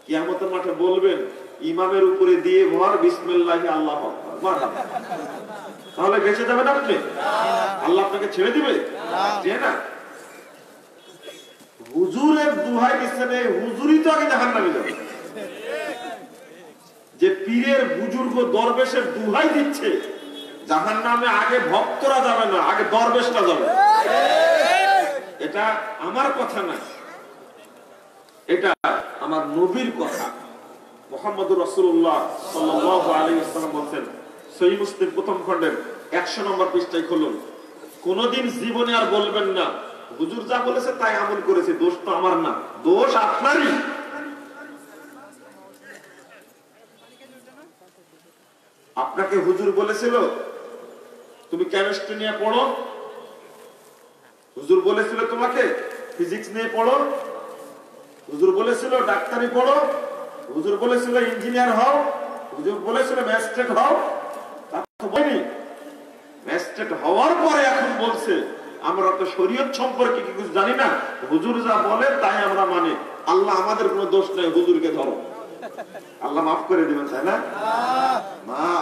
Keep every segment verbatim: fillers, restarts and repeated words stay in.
কিয়ামতের মাঠে বলবেন ইমামের উপরে দিয়ে ভর বিসমিল্লাহি আল্লাহু আকবার, মারহাবা। তাহলে বেঁচে যাবেন আপনি? আল্লাহ আপনাকে ছেড়ে দিবে? যে না, হুজুরের দুহাই দিচ্ছেন, এই হুজুরই তো আগে জাহান্নামে যাবে। যে পীরের বুজুর্গ দরবেশের দুহাই দিচ্ছে জাহান্নামে, আগে ভক্তরা যাবে না, আগে দরবেশরা যাবে। এটা আমার কথা না, এটা আমার নবীর কথা। মুহাম্মদুর রাসূলুল্লাহ সাল্লাল্লাহু আলাইহি ওয়াসাল্লাম বলেন, সহিহ মুসলিম প্রথম খণ্ডের একশো নম্বর পৃষ্ঠায় খুলুন, কোনদিন জীবনে আর বলবেন না হুজুর যা বলেছে তাই আমল করেছে, দোষ তো আমার না, দোষ আপনারই। আপনাকে হুজুর বলেছিল তুমি কেমিস্ট্রি নিয়ে পড়ো, হুজুর বলেছিল তোমাকে ফিজিক্স নিয়ে পড়ো, হুজুর বলেছিল ডাক্তারি পড়ো, হুজুর বলেছিল ইঞ্জিনিয়ার হও, হুজুর বলেছিল ম্যাজিস্ট্রেট হও। ম্যাজিস্ট্রেট হওয়ার পরে এখন বলছে আমরা তো শরীয়ত সম্পর্কে কিছু জানি না, হুজুর যা বলে তাই আমরা মানি। আল্লাহ আমাদের কোনো দোষ নেই, হুজুরকে ধরো। আল্লাহ মাফ করে দিবেন, তাই না? মাফ।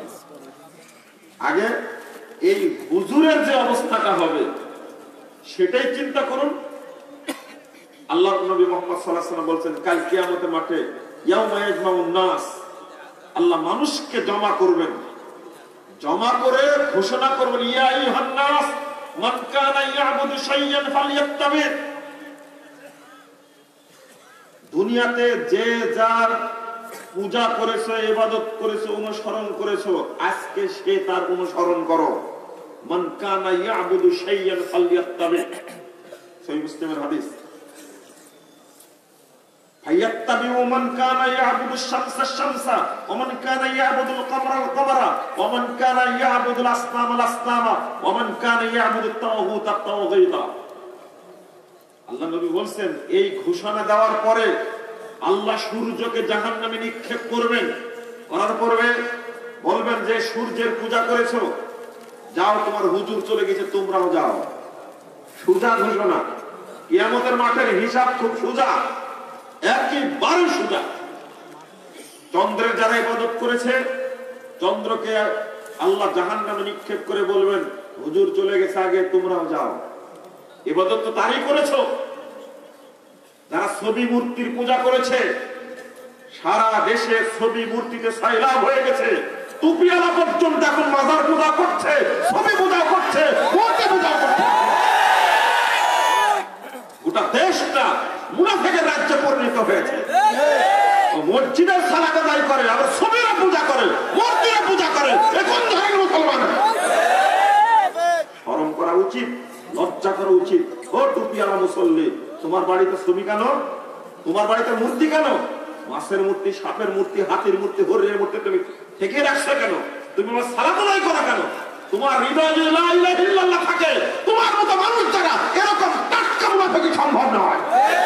আগে এই হুজুরের যে অবস্থাটা হবে সেটাই চিন্তা করুন। আল্লাহর নবী মুহাম্মদ সাল্লাল্লাহু আলাইহি ওয়াসাল্লাম বলেন কাল কিয়ামতের মাঠে ইয়াউমা ইয়াজমাউন নাস, আল্লাহ মানুষকে জমা করবেন, জমা করে ঘোষণা করবেন ইয়া আইয়ুহান নাস মান কানা ইয়াবুদু শাইয়ান ফালইয়াত্তাবি। দুনিয়াতে যে যার পূজা করেছো, ইবাদত করেছো, অনুসরণ করেছো, আজকে সে তার অনুসরণ করো। মান কানা ইয়াবুদু শাইয়ান ফালইয়াত্তাবি, সহিহ মুসলিমের হাদিস। ফায়াত্তাবিউ মান কানা ইয়াবুদু শামসা শামসা ওয়া মান কানা ইয়াবুদুল কমরা কমরা ওয়া মান কানা ইয়াবুদুল আসনাম আল আসনামা ওয়া মান কানা ইয়াবুদুত তাওগুত আত তাওগীতা। আল্লাহ নবী বলেন এই ঘোষণা দেওয়ার পরে আল্লাহ সূর্যকে জাহান্নামে নিক্ষেপ করবেন, করার পরে বলবেন যে সূর্যের পূজা করেছো, যাও তোমার হুজুর চলে গেছে, তোমরাও যাও। সোজা ঘোষণা। কিয়ামতের মাঠের হিসাব খুব সোজা, একেবারে সোজা। চন্দ্রের যারা ইবাদত করেছে চন্দ্রকে আল্লাহ জাহান্নামে নিক্ষেপ করে বলবেন হুজুর চলে গেছে আগে, তোমরাও যাও। ইবাদত তো তারই করেছো। যারা ছবি মূর্তির পূজা করেছে, সারা দেশে ছবি মূর্তিতে সাইলাব হয়ে গেছে, টুপিওয়ালা পর্যন্ত এখন মাজার পূজা করছে, ছবি পূজা করছে, মূর্তি পূজা করছে। গোটা দেশটা মুনাফিকের রাজ্যে পরিণত হয়েছে। মসজিদের সালাত আদায় করে, আবার ছবিরও পূজা করে, মূর্তিরও পূজা করে। এখন ধরনের মুসলমান শরম করা উচিত, লজ্জা করা উচিত। ও টুপিওয়ালা মুসল্লি, তোমার বাড়িতে ছবি কেন? তোমার বাড়িতে মূর্তি কেন? মাছের মূর্তি, সাপের মূর্তি, হাতির মূর্তি, হরিণের মূর্তি তুমি ঠেকে রাখছো কেন? তুমি আমার সালাত আদায় করো কেন? তোমার হৃদয়ে যদি লা ইলাহা ইল্লাল্লাহ থাকে, তোমার মতো মানুষ যারা এরকম টাটকা মুনাফিক সম্ভব নয়।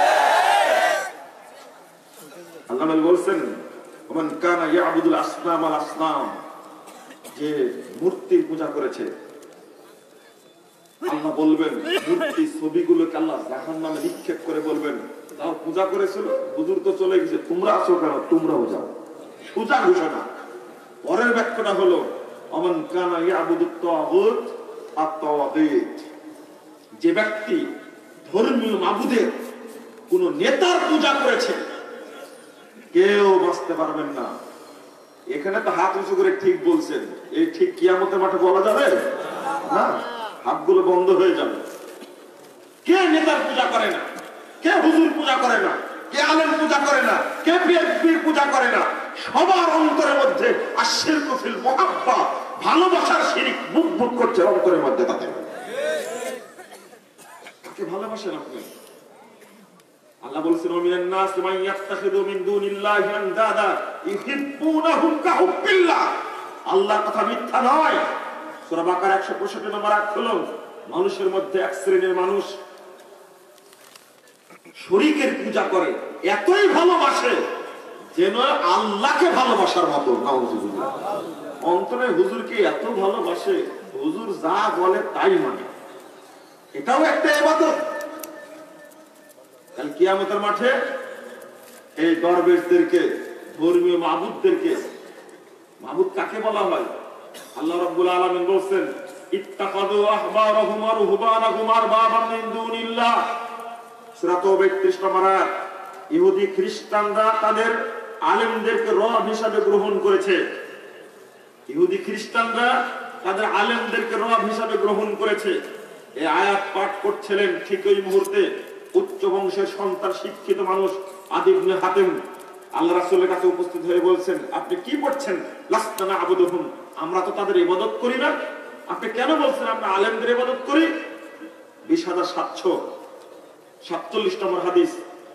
আল্লাহ নবী বলেন ওমান কানা ইয়াবুদুল আসনাম আল আসনাম, যে মূর্তির পূজা করেছে, আল্লাহ বলবেন মূর্তি ছবিগুলোকে আল্লাহ জাহান্নামে নিক্ষেপ করে বলবেন যাও, পূজা করেছিল, হুজুর তো চলে গেছে, তোমরা আছো কেন? তোমরাও যাও। সোজা ঘোষণা। পরের বাক্যটা হলো ওমান কানা ইয়াবুদুত তাগুত আত তাওগীত, যে ব্যক্তি ধর্মীয় মাবুদের কোন নেতার পূজা করেছে কেউ বাঁচতে পারবেন না। এখানে তো হাত উঁচু করে ঠিক বলছেন, এই ঠিক কিয়ামতের মাঠে বলা যাবে না, হাতগুলো বন্ধ হয়ে যাবে। কে নেতার পূজা করে না, কে হুজুর পূজা করে না, কে আলেম পূজা করে না, কে পীর পূজা করে না, সবার অন্তরের মধ্যে আশিরকু ফিল মুহাব্বা, ভালোবাসার শিরিক বুক বুক করছে অন্তরের মধ্যে। তাতে কাকে ভালোবাসেন আপনি? আল্লাহ বলেছেন মিনান নাস মান ইয়াত্তাখিযু মিন দুনিল্লাহি আনদাদা ইউহিব্বুনাহুম কাহুব্বিল্লাহ। আল্লাহর কথা মিথ্যা নয়। সূরা বাকারা একশো পঁয়ষট্টি নম্বর আয়াত হলো মানুষের মধ্যে এক শ্রেণীর মানুষ শরীকের পূজা করে, এতই ভালোবাসে যেন আল্লাহকে ভালোবাসার মতো। নাউযুবিল্লাহ। অন্তরে হুজুরকে এত ভালোবাসে, হুজুর যা বলে তাই মানে। এটাও একটা ইবাদত। কাল কিয়ামতের মাঠে এই দরবেশদেরকে, ধর্মীয় মাবুদদেরকে, মাবুদ কাকে বলা হয়? আল্লাহ রাব্বুল আলামিন বলেন ইত্তাখাযু আহবারহুম ওয়া রুহবানাহুম আরবাবাম মিন দুনিল্লাহ। সূরা তাওবা একত্রিশ নম্বর আয়াত। ইহুদি খ্রিস্টানরা তাদের আলেমদেরকে রব হিসাবে গ্রহণ করেছে। ইহুদি খ্রিস্টানরা তাদের আলেমদেরকে রব হিসাবে গ্রহণ করেছে। এই আয়াত পাঠ করছিলেন ঠিক ওই মুহূর্তে উচ্চ বংশের সন্তান, শিক্ষিত মানুষ আদি ইবনে হাতেম আল্লাহ রাসূলের কাছে উপস্থিত হয়ে বলছেন, আপনি কি পড়ছেন? লাস্তা না'বুদুহুম, আমরা তো তাদের ইবাদত করি না। আপনি কেন বলছেন আমরা আলেমদের ইবাদত করি? বিশ হাজার সাতশো সাতচল্লিশ নম্বর হাদিস,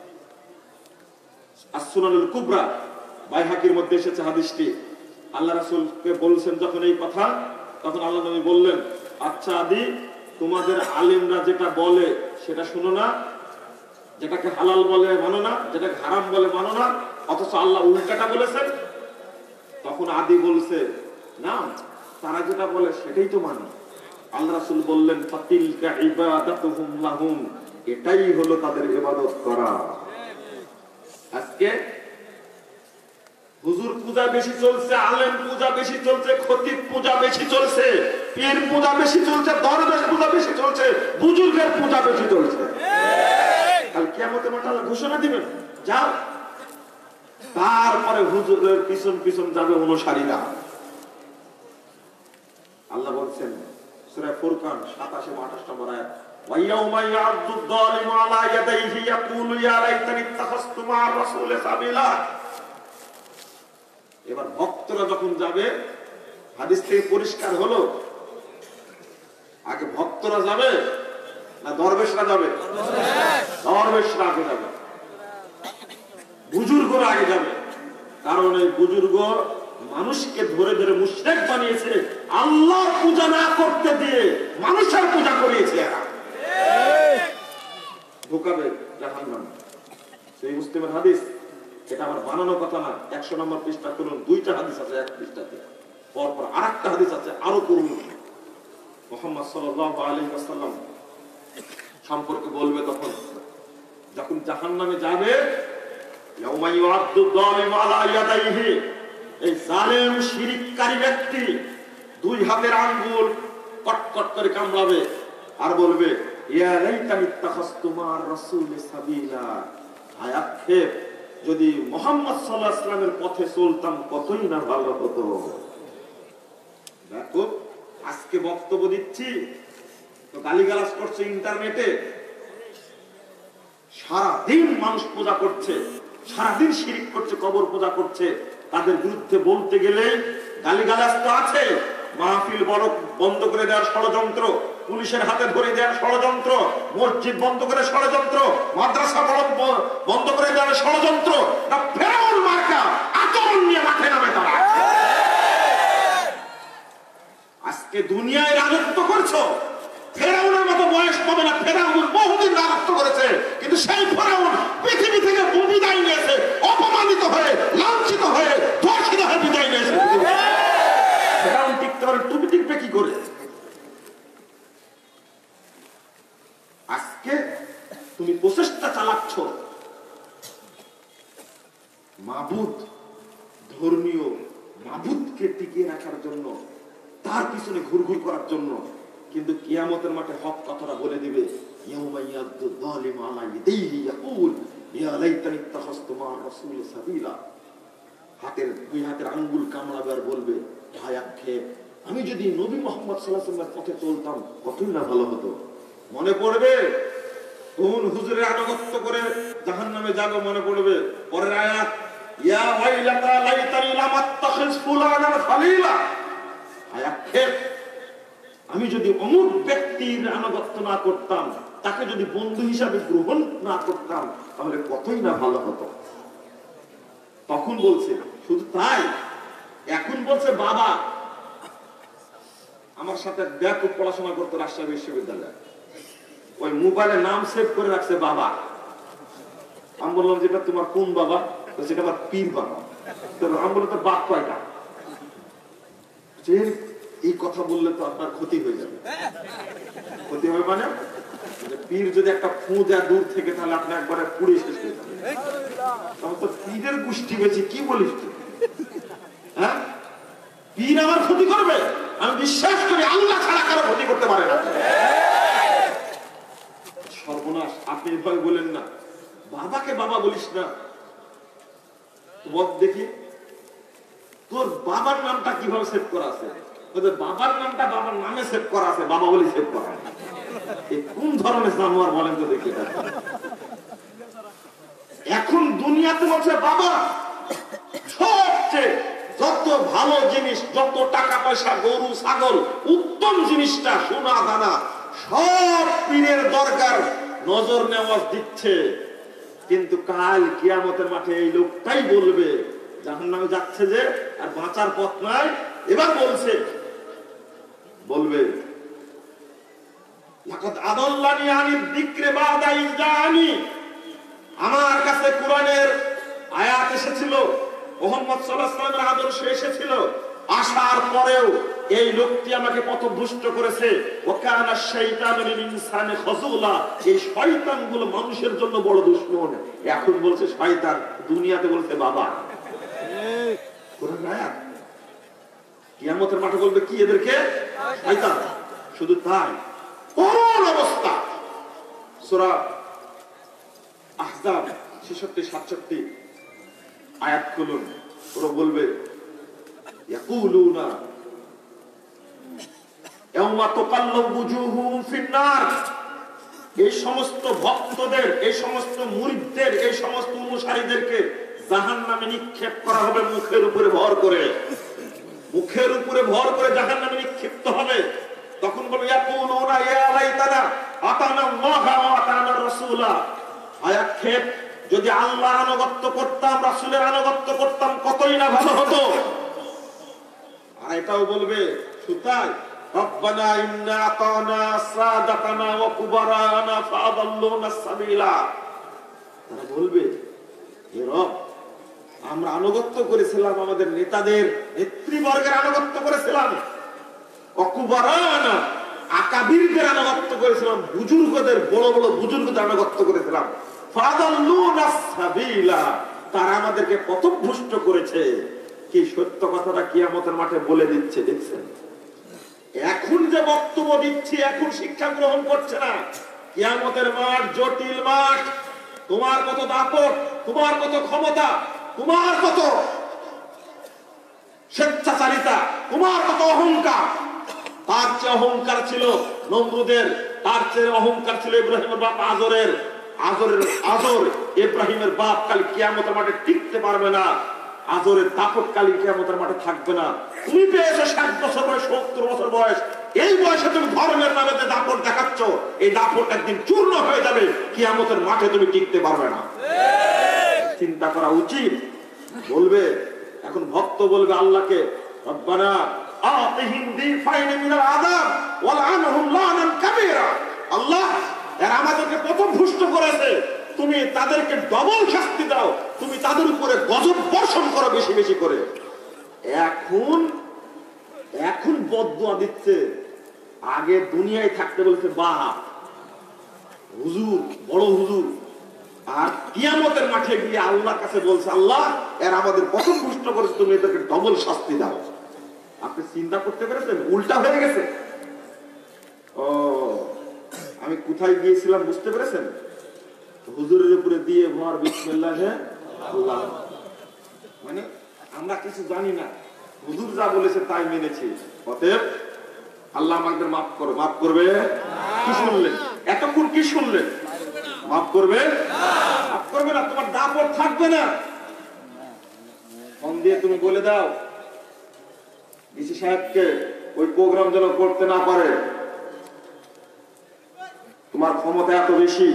আস-সুনানুল কুবরা, বাইহাকির মধ্যে এসেছে হাদিসটি। আল্লাহ রাসূলকে বলছেন যখন এই কথা, তখন আল্লাহ নবী বললেন, আচ্ছা আদি, তোমাদের আলেমরা যেটা বলে সেটা শুনো না, যেটাকে হালাল বলে মানো না, যেটাকে হারাম বলে মানো না, অথচ আল্লাহ উল্টাটা বলেছেন। তখন আদি বলছে, না, তারা যেটা বলে সেটাই তো মানো। আল্লাহ রাসূল বললেন, ফাতিলকা ইবাদাতুহুম লাহুম, এটাই হলো তাদের ইবাদত করা। আজকে হুজুর পূজা বেশি চলছে, আলেম পূজা বেশি চলছে, খতিব পূজা বেশি চলছে, পীর পূজা বেশি চলছে, দরবেশ পূজা বেশি চলছে, বুজুর্গের পূজা বেশি চলছে। কাল কিয়ামতের মাঠে আল্লাহ ঘোষণা দিবেন, যাও। তারপরে হুজুরের পিছন পিছন যাবে অনুসারীরা। আল্লাহ বলছেন সূরা ফুরকান সাতাশ এবং আঠাশ নম্বর আয়াত, ওয়ায়াউমা ইয়া'যুদ যালিমু আলা ইয়াদাইহি ইয়াকুলু ইয়া লাইতানি ইত্তাখাযতু মা'আর রাসূলি সাবিলা। এবার ভক্তরা যখন যাবে, হাদিস থেকে পরিষ্কার হলো, আগে ভক্তরা যাবে না দরবেশরা যাবে? দরবেশরা আগে যাবে, বুজুর্গরা আগে যাবে। কারণ এই বুজুর্গ মানুষকে ধরে ধরে মুশরিক বানিয়েছে, আল্লাহর পূজা না করতে দিয়ে মানুষের পূজা করিয়েছে। এরা ঢোকাবে জাহান্নামে। সেই মুসলিমের হাদিস, এটা আমার বানানো কথা না। একশো নম্বর পৃষ্ঠা করুন, দুইটা হাদিস আছে এক পৃষ্ঠাতে, পরপর আর একটা হাদিস আছে আরো করুন। মুহাম্মদ সাল্লাল্লাহু আলাইহি ওয়াসাল্লাম সম্পর্কে বলবে তখন, যখন জাহান্নামে যাবে, ইয়াউমা ইউআদ্দু যালিমু আলা ইয়াদাইহি, এই জালেম শিরককারী ব্যক্তি দুই হাতের আঙ্গুল কটকট করে কামড়াবে আর বলবে, ইয়া লাইতানি ইত্তাখাযতু মা'আর রাসূলি সাবিলা, হায় আক্ষেপ, যদি মুহাম্মদ সাল্লাল্লাহু আলাইহি ওয়াসাল্লামের পথে চলতাম কতই না ভালো হতো। দেখো, আজকে বক্তব্য দিচ্ছি তো গালিগালাজ করছে ইন্টারনেটে, সারাদিন মানুষ পূজা করছে, সারাদিন শিরক করছে, কবর পূজা করছে। তাদের বিরুদ্ধে বলতে গেলে গালিগালাজ তো আছে, মাহফিল বড় বন্ধ করে দেওয়ার ষড়যন্ত্র, পুলিশের হাতে ধরে দেওয়ার ষড়যন্ত্র, মসজিদ বন্ধ করে ষড়যন্ত্র, মাদ্রাসা বন্ধ করে দেওয়ার ষড়যন্ত্র, না ফেরাউন মার্কা আচরণ নিয়ে মাঠে নামে তারা। আজকে দুনিয়ায় রাজত্ব করছো, ফেরাউনের মতো বয়স পাবে না। ফেরাউন বহুদিন রাজত্ব করেছে, কিন্তু সেই ফেরাউন পৃথিবী থেকে বিদায় নিয়েছে, অপমানিত হয়ে, লাঞ্ছিত হয়ে, ধর্ষিত হয়ে বিদায় নিয়েছে। ফেরাউন টিকতে পারে, তুমি টিকবে কি করে? আজকে তুমি প্রচেষ্টা চালাচ্ছ মাবুদ, ধর্মীয় মাবুদকে টিকিয়ে রাখার জন্য, তার পিছনে ঘুরঘুর করার জন্য, কিন্তু কিয়ামতের মাঠে হক কথাটা বলে দিবে, ইয়াউমা ইয়া'যুদ যালিমু আলা ইয়াদাইহি ইয়াকুল ইয়া লাইতানি ইত্তাখাযতু মা'আর রাসূলি সাবিলা। হাতের দুই হাতের আঙ্গুল কামড়াবে আর বলবে, হায় আক্ষেপ, আমি যদি নবী মুহাম্মদ সাল্লাল্লাহু আলাইহি ওয়াসাল্লামের পথে চলতাম কতই না ভালো হতো। মনে পড়বে কোন হুজুরের আনুগত্য করে জাহান্নামে যাবে, মনে পড়বে পরের আয়াত, ইয়া ওয়াইলাতা লাইতানি লাম আত্তাখিজ ফুলানান খালিলা। হায় আক্ষেপ, আমি যদি অমুক ব্যক্তির আনুগত্য না করতাম, তাকে যদি বন্ধু হিসাবে গ্রহণ না করতাম, তাহলে কতই না ভালো হতো। তখন বলছে, শুধু তাই, এখন বলছে বাবা আমার সাথে ব্যাপক পড়াশোনা করতো রাজশাহী বিশ্ববিদ্যালয়ে, ওই মোবাইলে নাম সেভ করে রাখছে বাবা। আমি বললাম, যেটা তোমার কোন বাবা? সেটা আমার পীর বাবা। আমি বললাম, তোর বাপ কয়টা? এই কথা বললে তো আপনার ক্ষতি হয়ে যাবে। ক্ষতি হবে মানে, পীর যদি একটা ফু দেয় দূর থেকে, তাহলে আপনি একবারে পুড়ে শেষ হয়ে যাবে। তখন তো পীরের গোষ্ঠী বেশি কি বলিস তুই? হ্যাঁ, পীর আমার ক্ষতি করবে? আমি বিশ্বাস করি আল্লাহ ছাড়া কারো ক্ষতি করতে পারে না। সর্বনাশ, আপনি ভয় বলেন না, বাবাকে বাবা বলিস না। বল দেখি তোর বাবার নামটা কিভাবে সেভ করা আছে? বাবার নামটা বাবার নামে সেভ করা আছে, বাবা বলি সেভ করা। কোন ধরনের জানোয়ার বলেন তো দেখি। এখন দুনিয়াতে বলছে বাবা সবচেয়ে যত ভালো জিনিস, যত টাকা পয়সা, গরু ছাগল, উত্তম জিনিসটা সোনা দানা সব পীরের দরকার, নজর নেওয়াজ দিচ্ছে। কিন্তু কাল কিয়ামতের মাঠে এই লোকটাই বলবে জাহান্নামে যাচ্ছে যে, আর বাঁচার পথ নাই। এবার বলছে বলবে লাকাদ আদাল্লানি আনিদ যিকরি বা'দা ইয জাআনি, আমার কাছে কোরআনের আয়াত এসেছিল, মুহাম্মদ সাল্লাল্লাহু আলাইহি ওয়াসাল্লামের আদর্শ এসেছিল, আসার পরেও এই লোকটি আমাকে পথভ্রষ্ট করেছে। ওয়া কানা শাইতানু লিল ইনসানি খাযুলা, এই শয়তানগুলো মানুষের জন্য বড় দুশমন। এখন বলছে শয়তান, দুনিয়াতে বলছে বাবা। কোরআন আয়াত, কিয়ামতের মাঠে বলবে কি এদেরকে? শয়তান। শুধু তাই, করুণ অবস্থা। সূরা আহজাব ছেষট্টি সাতষট্টি আয়াত খুলুন, ওরা বলবে ইয়াকুলুনা ইয়াওমা তুকাল্লাবু বুজুহুহুম ফিন-নার, এই সমস্ত ভক্তদের, এই সমস্ত মুরিদদের, এই সমস্ত অনুসারীদেরকে জাহান্নামে নিক্ষেপ করা হবে মুখের উপরে ভর করে। মুখের উপরে ভর করে জাহান্নামে নিক্ষিপ্ত হবে। তখন বলবে ইয়াকুলুনা ইয়া লাইতানা আতানা আল্লাহা ওয়া আতানা রাসূলা, আয়াক্ষেপ, যদি আল্লাহর আনুগত্য করতাম, রাসূলের আনুগত্য করতাম, কতই না ভালো হতো। আর এটাও বলবে সুতাই রব্বানা ইন্না আতানা সাদাতানা ওয়া কুবারানা ফাআদাল্লুনা সাবিলা, তারা বলবে হে রব, আমরা আনুগত্য করেছিলাম, আমাদের নেতাদের, নেতৃবর্গের আনুগত্য করেছিলাম, অকুবারানা আকাবিরদের আনুগত্য করেছিলাম, বুজুর্গদের, বড় বড় বুজুর্গদের আনুগত্য করেছিলাম, ফাদাল্লুনা সাবিলা, তারা আমাদেরকে পথভ্রষ্ট করেছে। কি সত্য কথাটা কিয়ামতের মাঠে বলে দিচ্ছে, দেখছেন? এখন যে বক্তব্য দিচ্ছি, এখন শিক্ষা গ্রহণ করছে না। কিয়ামতের মাঠ জটিল মাঠ। তোমার কত দাপট, তোমার কত ক্ষমতা, তোমার কত স্বেচ্ছাচারিতা, তোমার কত অহংকার। তার চেয়ে অহংকার ছিল নমরুদের, তার চেয়ে অহংকার ছিল ইব্রাহিমের বাপ আজরের। আজরের আজর ইব্রাহিমের বাপ কাল কিয়ামতের মাঠে টিকতে পারবে না। আজরের দাপট কাল কিয়ামতের মাঠে থাকবে না। তুমি পেয়েছো ষাট বছর বয়স, সত্তর বছর বয়স, এই বয়সে তুমি ধর্মের নামে যে দাপট দেখাচ্ছ, এই দাপট একদিন চূর্ণ হয়ে যাবে, কিয়ামতের মাঠে তুমি টিকতে পারবে না। চিন্তা করা উচিত। বলবে এখন ভক্ত বলবে আল্লাহকে, রব্বানা আতিহিম দিফাইন মিনাল আযাব ওয়ালআনহুম লানান কাবীরা, আল্লাহ এরা আমাদেরকে পথভ্রষ্ট করেছে, তুমি তাদেরকে ডবল শাস্তি দাও, তুমি তাদের উপরে গজব বর্ষণ করো বেশি বেশি করে। এখন এখন বদদুয়া দিচ্ছে, আগে দুনিয়ায় থাকতে বলছে বাপ, হুজুর, বড় হুজুর, আর কিয়ামতের মাঠে গিয়ে আল্লাহর কাছে বলছে আল্লাহ এরা আমাদের পথভ্রষ্ট করেছে, তুমি এদেরকে ডবল শাস্তি দাও। আপনি চিন্তা করতে পেরেছেন? উল্টা হয়ে গেছে। ও, আমি কোথায় গিয়েছিলাম বুঝতে পেরেছেন? হুজুরের উপরে দিয়ে ভর বিসমিল্লাহ আল্লাহ, মানে আমরা কিছু জানি না, হুজুর যা বলেছে তাই মেনেছি, অতএব আল্লাহ আমাদের মাফ করো। মাফ করবে? কি শুনলেন এতক্ষণ? কি শুনলেন? মাফ করবে? মাফ করবে না, তোমার দাপট থাকবে না। ফোন দিয়ে তুমি বলে দাও ডিসি সাহেবকে ওই প্রোগ্রাম যেন করতে না পারে, তোমার ক্ষমতা এত বেশি,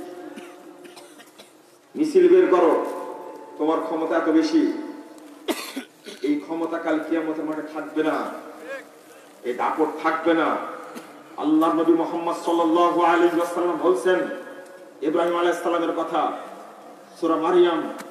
মিছিল বের করো, তোমার ক্ষমতা এত বেশি। এই ক্ষমতা কাল কিয়ামতের মাঠে থাকবে না, এই দাপট থাকবে না। আল্লাহ নবী মুহাম্মদ সাল্লাল্লাহু আলাইহি ওয়াসাল্লাম বলছেন ইব্রাহিম আলাইহিস সালামের কথা, সূরা মারইয়াম